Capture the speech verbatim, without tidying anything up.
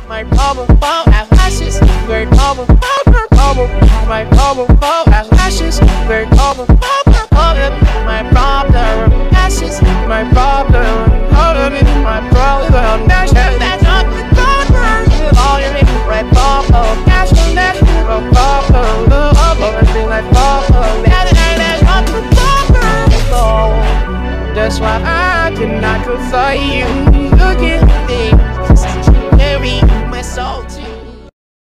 My problem fall as ashes. Very problem fall, problem. My problem fall as ashes. Very problem fall, problem. My problem ashes. My problem, problem. My problem ashes. That's not the problem. All you need, right problem. That's the next problem. Problem, problem. My problem. That's not the problem. That's why I cannot confide you. Look at me.